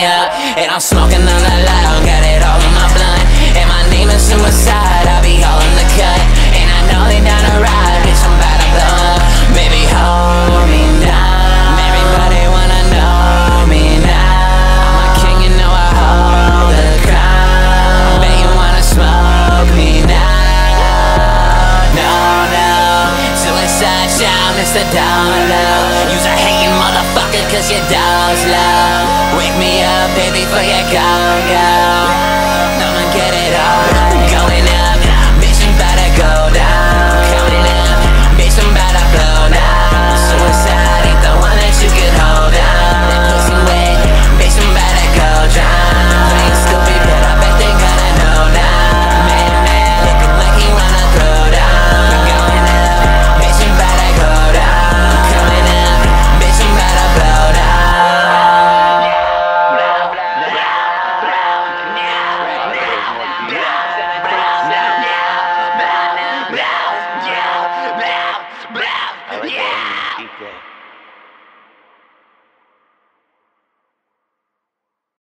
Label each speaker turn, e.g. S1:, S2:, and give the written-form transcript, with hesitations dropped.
S1: up, and I'm smoking on the loud, got it all in my blunt, and my name is suicide, I'll be all in the cut, and I know they down to ride, bitch, I'm about to blow up, baby, hold me down, everybody wanna know me now, I'm a king, you know I hold the crown, bet you wanna smoke me now, no, suicide child, Mr. Dolo, you's a hating motherfucker cause your dog's low, wake me up, baby, for your go-go, I'ma get it all right. Going up, bitch, I'm about to go down, coming up, bitch, I'm about to blow down, suicide ain't the one that you could hold down, that pussy wet, bitch, I'm about to go drown, playing stupid, but I bet they gonna know now, man, looking like he wanna throw down, going up, bitch, I'm about to go down, coming up, bitch, I'm about to blow down. I like that.